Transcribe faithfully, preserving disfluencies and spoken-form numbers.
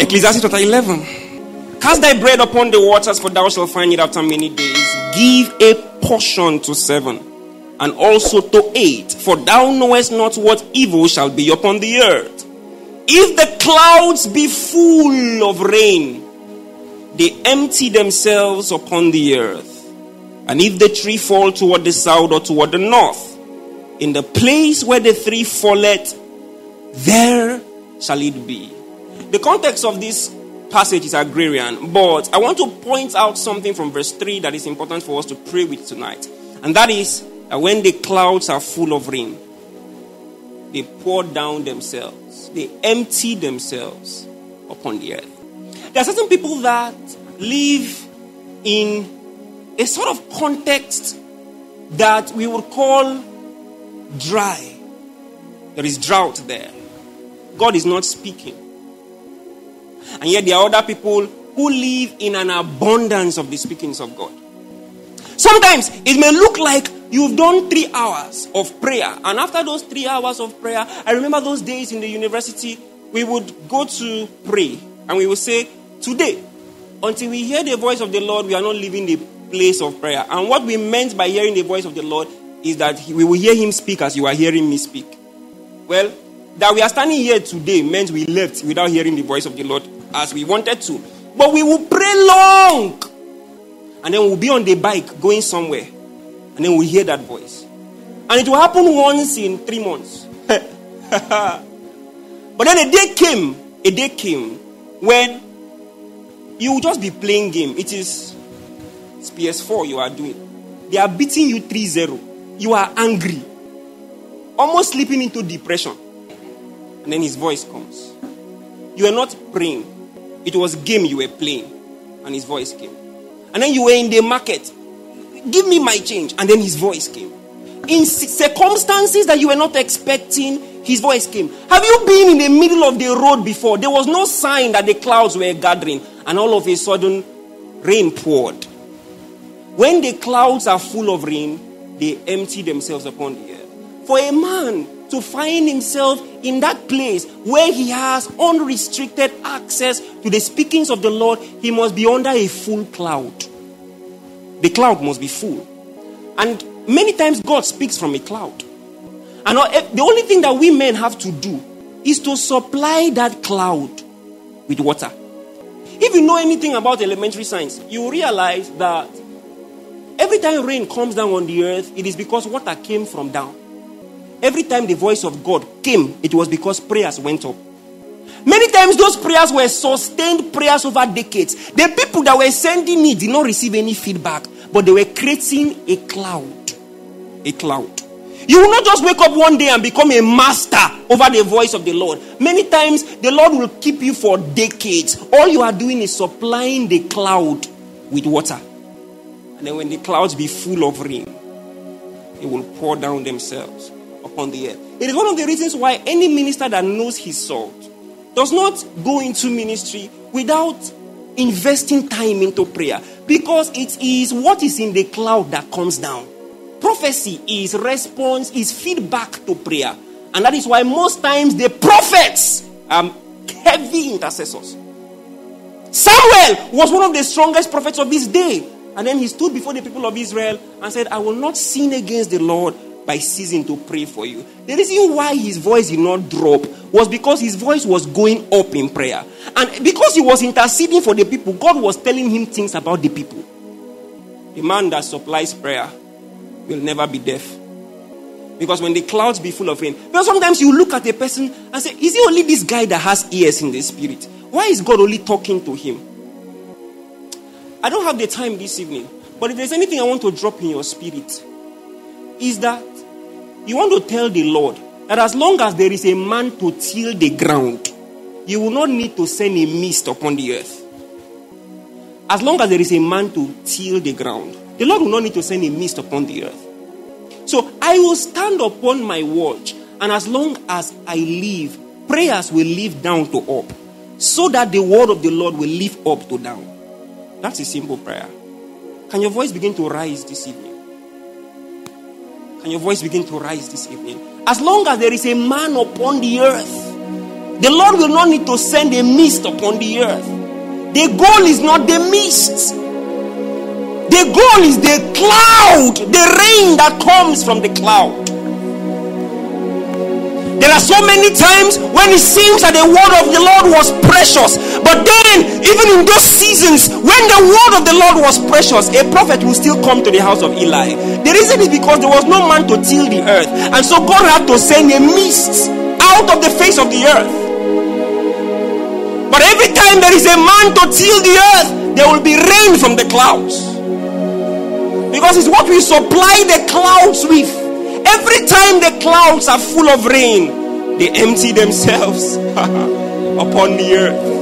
Ecclesiastes chapter eleven. Cast thy bread upon the waters, for thou shalt find it after many days. Give a portion to seven, and also to eight, for thou knowest not what evil shall be upon the earth. If the clouds be full of rain, they empty themselves upon the earth. And if the tree fall toward the south or toward the north, in the place where the tree falleth, there shall it be. The context of this passage is agrarian, but I want to point out something from verse three that is important for us to pray with tonight. And that is that when the clouds are full of rain, they pour down themselves. They empty themselves upon the earth. There are certain people that live in a sort of context that we would call dry. There is drought there. God is not speaking. And yet there are other people who live in an abundance of the speakings of God. Sometimes it may look like you've done three hours of prayer. And after those three hours of prayer, I remember those days in the university, we would go to pray. And we would say, today, until we hear the voice of the Lord, we are not leaving the place of prayer. And what we meant by hearing the voice of the Lord is that we will hear him speak as you are hearing me speak. Well, that we are standing here today meant we left without hearing the voice of the Lord as we wanted to. But we will pray long. And then we'll be on the bike going somewhere. And then we'll hear that voice. And it will happen once in three months. But then a day came, a day came when you will just be playing game. It is it's P S four you are doing. They are beating you three zero. You are angry. Almost slipping into depression. And then his voice comes. You are not praying. It was game you were playing. And his voice came. And then you were in the market. Give me my change. And then his voice came. In circumstances that you were not expecting, his voice came. Have you been in the middle of the road before? There was no sign that the clouds were gathering. And all of a sudden, rain poured. When the clouds are full of rain, they empty themselves upon the earth. For a man to find himself in that place where he has unrestricted access to the speakings of the Lord, he must be under a full cloud. The cloud must be full. And many times God speaks from a cloud. And the only thing that we men have to do is to supply that cloud with water. If you know anything about elementary science, you realize that every time rain comes down on the earth, it is because water came from down. Every time the voice of God came, it was because prayers went up. Many times those prayers were sustained prayers over decades. The people that were sending it did not receive any feedback, but they were creating a cloud. A cloud. You will not just wake up one day and become a master over the voice of the Lord. Many times the Lord will keep you for decades. All you are doing is supplying the cloud with water. And then when the clouds be full of rain, they will pour down themselves upon the earth. It is one of the reasons why any minister that knows his salt does not go into ministry without investing time into prayer, because it is what is in the cloud that comes down. Prophecy is response, is feedback to prayer. And that is why most times the prophets are heavy intercessors. Samuel was one of the strongest prophets of his day. And then he stood before the people of Israel and said, I will not sin against the Lord by ceasing to pray for you. The reason why his voice did not drop was because his voice was going up in prayer. And because he was interceding for the people, God was telling him things about the people. The man that supplies prayer will never be deaf. Because when the clouds be full of rain, because sometimes you look at a person and say, is it only this guy that has ears in the spirit? Why is God only talking to him? I don't have the time this evening, but if there's anything I want to drop in your spirit, is that you want to tell the Lord that as long as there is a man to till the ground, you will not need to send a mist upon the earth. As long as there is a man to till the ground, the Lord will not need to send a mist upon the earth. So I will stand upon my watch, and as long as I live, prayers will live down to up, so that the word of the Lord will live up to down. That's a simple prayer. Can your voice begin to rise this evening? Can your voice begin to rise this evening? As long as there is a man upon the earth, The Lord will not need to send a mist upon the earth. The goal is not the mist. The goal is the cloud, the rain that comes from the cloud. There are so many times when it seems that the word of the Lord was precious, but then even in those seasons when the word of the Lord was precious, a prophet will still come to the house of Eli. The reason is because there was no man to till the earth, and so God had to send a mist out of the face of the earth. But every time there is a man to till the earth, there will be rain from the clouds, because it's what we supply the clouds with. Every time the clouds are full of rain, they empty themselves upon the earth.